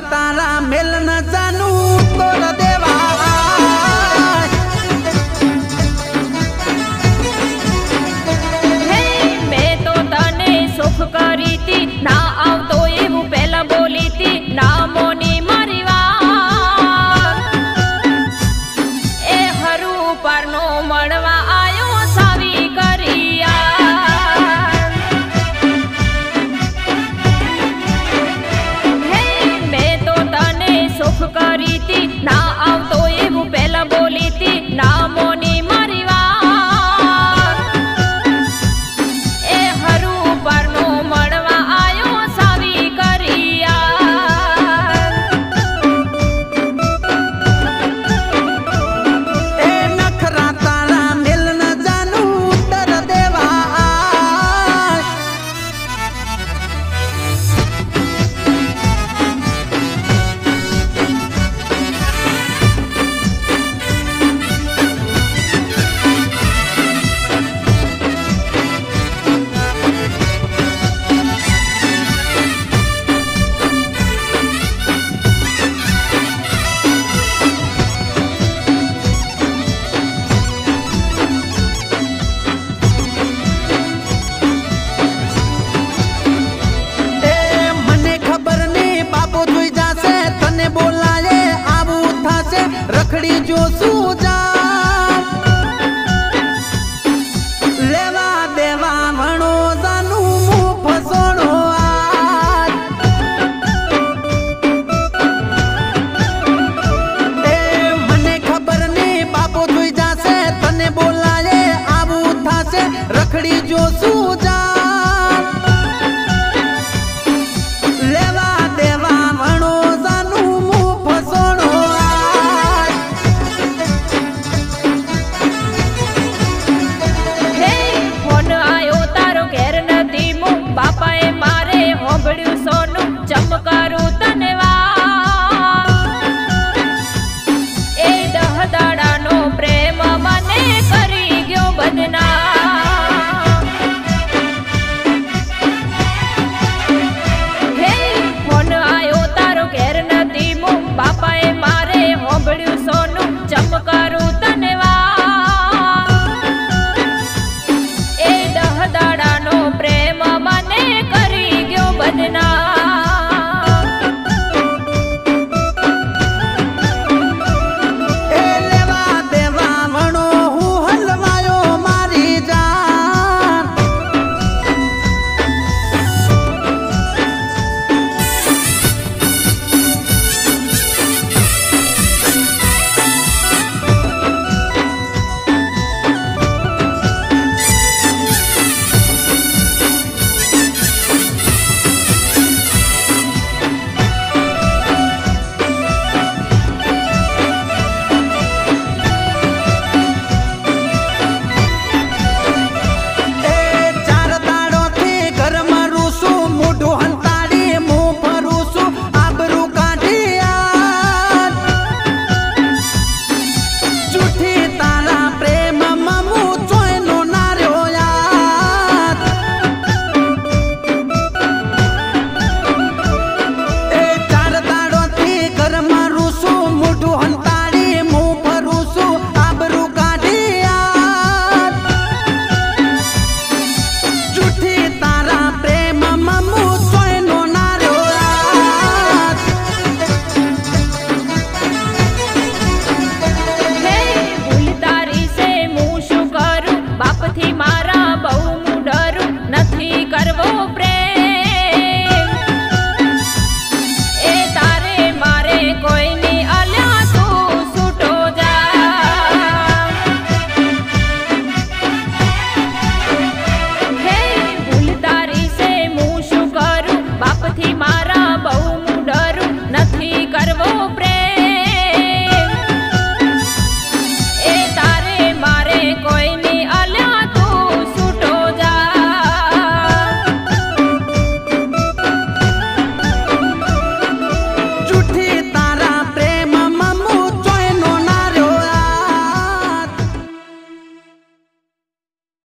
तारा mail न जानू तोर देवा मैं तो तने सुख करी थी ना आवतो एवं पहला बोली थी ना मोनी मारी वात ए हरू पर नो मड़वा आयो सावी करिया मैं तो तने सुख करी थी ना आवतो एवं पहला बोली थी ना मोनी मारी वात ए हरू पर नो मड़वा आयो सावी करिया ए नखरा तारा मेल न जानू तोर देवा रखड़ी जो